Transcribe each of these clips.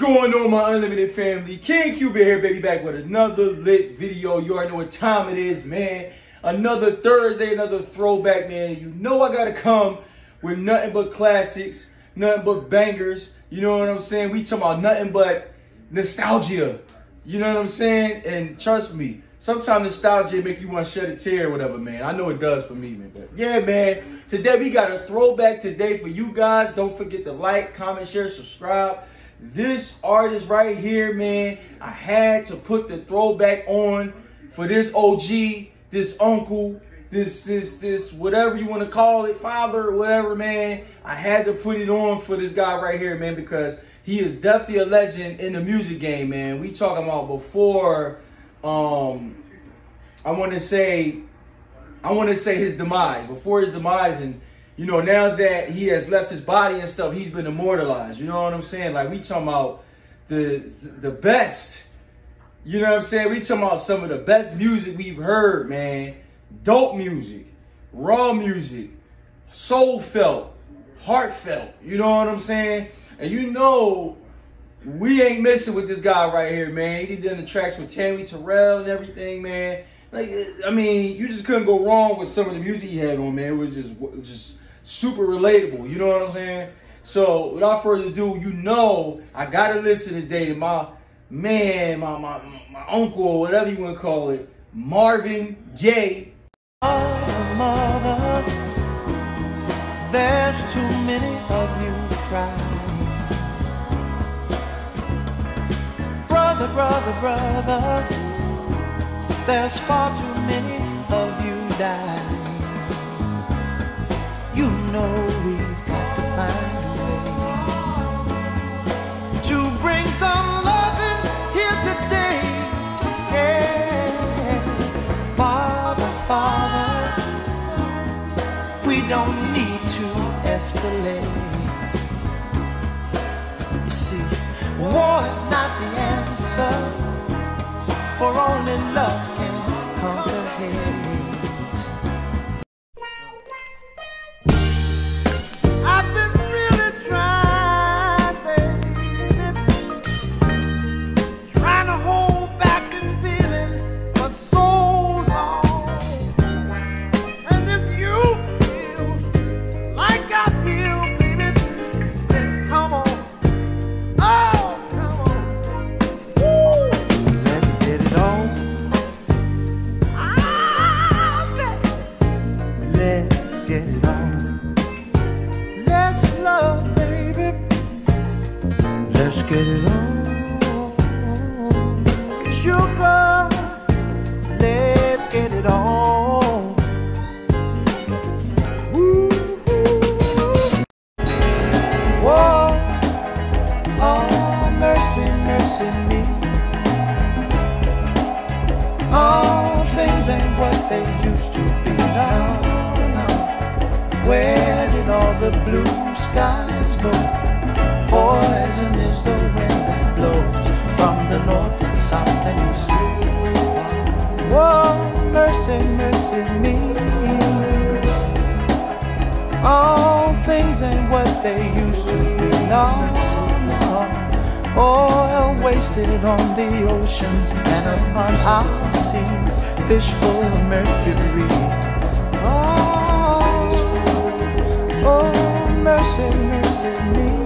going on, my Unlimited family? King Cuban here, baby, back with another lit video. You already know what time it is, man. Another Thursday, another throwback, man. You know I gotta come with nothing but classics, nothing but bangers. You know what I'm saying? We talking about nothing but nostalgia. You know what I'm saying? And trust me, sometimes nostalgia make you want to shed a tear or whatever, man. I know it does for me, man. But yeah, man. Today we got a throwback today for you guys. Don't forget to like, comment, share, subscribe. This artist right here, man, I had to put the throwback on for this OG, this uncle, this whatever you want to call it, father or whatever, man. I had to put it on for this guy right here, man, because he is definitely a legend in the music game, man. We talking about before, I want to say his demise, before his demise, and you know, now that he has left his body and stuff, he's been immortalized. You know what I'm saying? Like, we talking about the best. You know what I'm saying? We talking about some of the best music we've heard, man. Dope music, raw music, soul-felt, heartfelt. You know what I'm saying? And you know, we ain't missing with this guy right here, man. He did the tracks with Tammy Terrell and everything, man. Like, I mean, you just couldn't go wrong with some of the music he had on, man. It was just super relatable. You know what I'm saying? So, without further ado, you know, I gotta listen today to my man, my uncle, or whatever you want to call it, Marvin Gaye. Oh, mother, there's too many of you crying. Brother, brother, brother, there's far too many of you dying. You know we've got to find a way to bring some loving here today. Yeah. Father, Father, we don't need to escalate. You see, war is not the answer, for only love can conquer hate. I've been really trying, baby, trying to hold back this feeling for so long. And if you feel like I feel, baby, then come on. Oh, come on. Woo. Let's get it on. Let's get it on. Let's love, baby. Let's get it on. Sugar, let's get it on. Woo-hoo. Whoa. Oh, mercy, mercy me. All things ain't what they used to be now. Where did all the blue skies go? Poison is the wind that blows from the north and south and east. Whoa, mercy, mercy me. All things ain't what they used to be now. Oil wasted on the oceans and upon our seas, fish full of mercury. Oh, mercy, mercy me.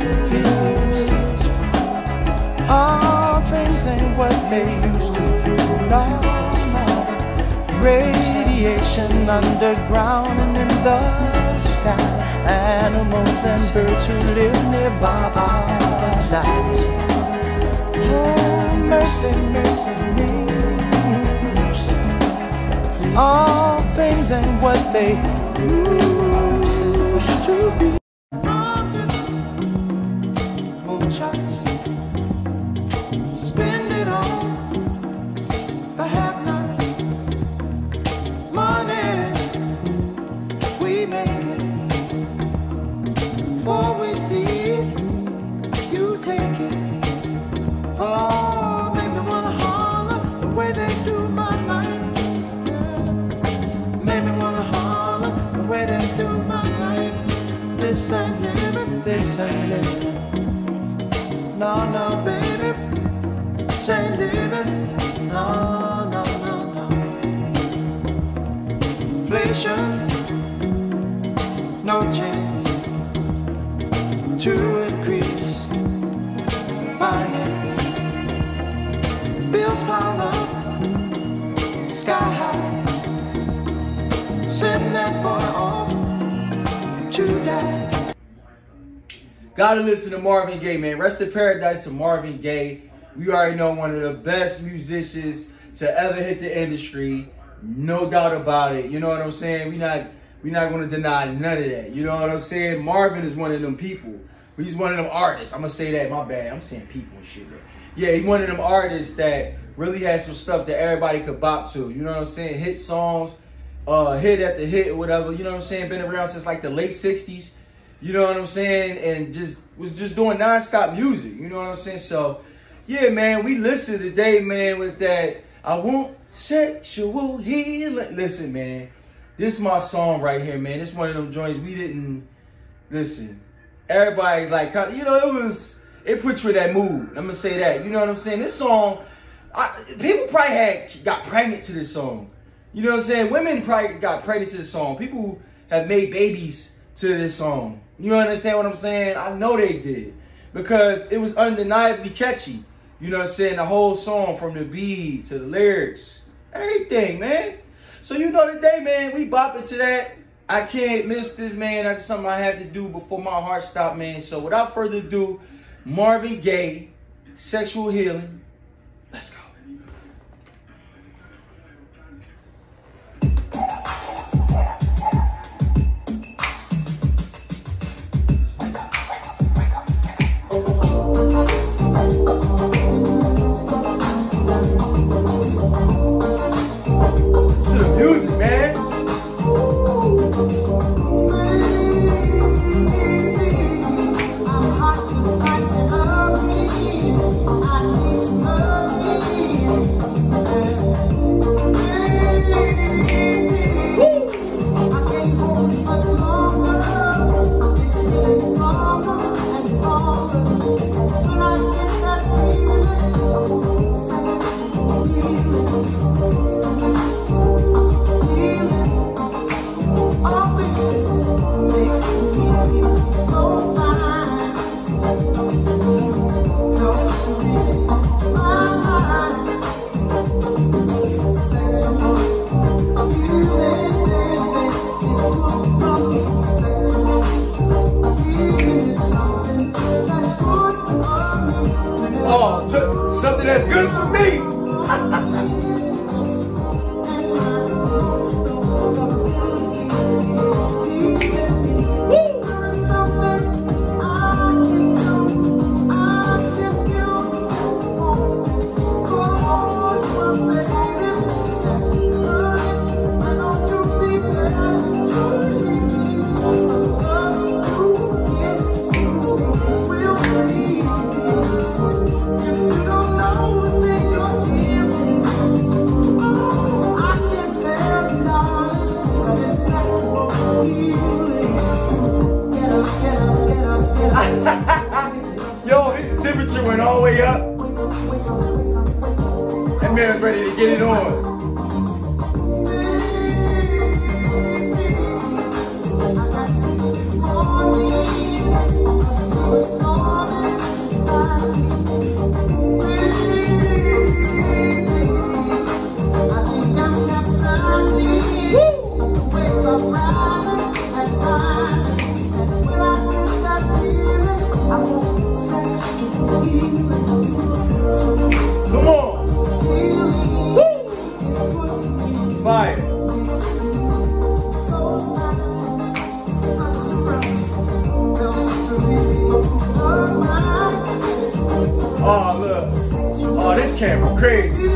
All things ain't what they used to be now. Radiation underground and in the sky, animals and birds who live nearby our lives. Oh, mercy, mercy me. All things ain't what they used to be. Muchachos, spend it on the have-nots. Money, we make it. Before we see it, you take it. Oh, make me wanna holler the way they do my life. Yeah. Make me wanna holler the way they do my life. This ain't living, this ain't living. No, no, baby. living. No, no, no, no. Inflation, no chance to increase finance. Bills pile up, sky high. Send that boy off to die. Gotta listen to Marvin Gaye, man. Rest in paradise to Marvin Gaye. We already know one of the best musicians to ever hit the industry. No doubt about it. You know what I'm saying? We're not gonna deny none of that. You know what I'm saying? Marvin is one of them people. He's one of them artists. I'm gonna say that, my bad. I'm saying people and shit. Yeah, he's one of them artists that really has some stuff that everybody could bop to. You know what I'm saying? Hit songs, hit after hit or whatever. You know what I'm saying? Been around since like the late 60s. You know what I'm saying? And was just doing non-stop music. You know what I'm saying? So, yeah, man, we listened today, man, with that I Want Sexual Healing. Listen, man, this is my song right here, man. This one of them joints we didn't listen. Everybody, like, you know, it put you in that mood. I'm going to say that. You know what I'm saying? This song, people probably got pregnant to this song. You know what I'm saying? Women probably got pregnant to this song. People have made babies to this song. You understand what I'm saying? I know they did. Because it was undeniably catchy. You know what I'm saying? The whole song, from the beat to the lyrics. Everything, man. So you know today, man, we bopping to that. I can't miss this, man. That's something I have to do before my heart stops, man. So without further ado, Marvin Gaye, Sexual Healing. Let's go. Something that's good for me. Yo, his temperature went all the way up. That man was ready to get it on. Come on. Woo. Fire. Oh, look. Oh, this camera crazy.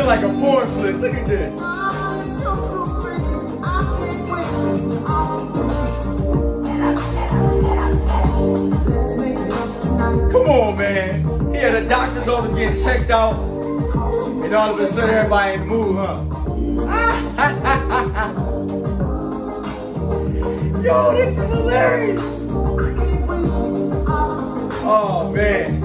like a porn flick. Look at this. Come on, man. He had the doctor's office getting checked out, and all of a sudden everybody in the mood, huh? Yo, this is hilarious. Oh, man.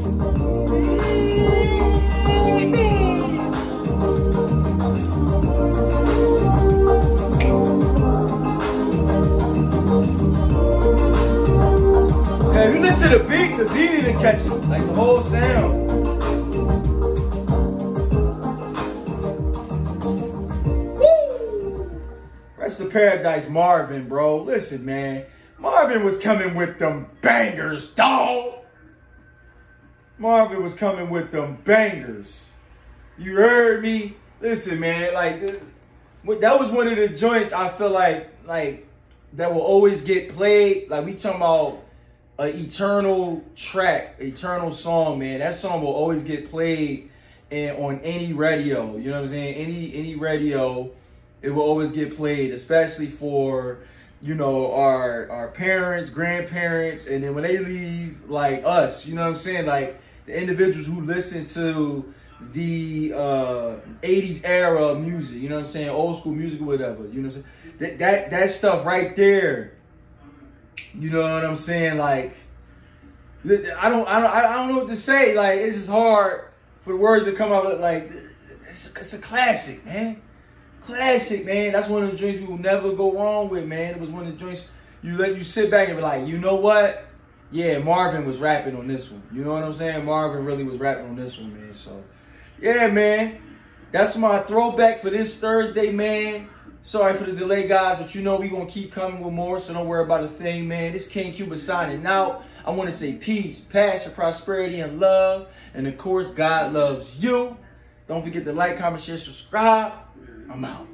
Yeah, if you listen to the beat didn't catch it. Like the whole sound. Woo! Rest of Paradise Marvin, bro. Listen, man. Marvin was coming with them bangers, dog. Marvin was coming with them bangers. You heard me? Listen, man. Like, that was one of the joints I feel like that will always get played. Like, we talking about an eternal track, eternal song, man. That song will always get played on any radio. You know what I'm saying? Any radio, it will always get played, especially for, you know, our parents, grandparents, and then when they leave, like us, you know what I'm saying? Like the individuals who listen to the 80s era music, you know what I'm saying? Old school music or whatever, you know what I'm saying? That stuff right there, you know what I'm saying? Like, I don't know what to say. Like, it's just hard for the words to come out. Like, it's a classic, man. Classic, man. That's one of the joints we will never go wrong with, man. It was one of the joints you sit back and be like, you know what? Yeah, Marvin was rapping on this one. You know what I'm saying? Marvin really was rapping on this one, man. So, yeah, man. That's my throwback for this Thursday, man. Sorry for the delay, guys, but you know we going to keep coming with more, so don't worry about a thing, man. This King Cuba signing out. I want to say peace, passion, prosperity, and love. And, of course, God loves you. Don't forget to like, comment, share, subscribe. I'm out.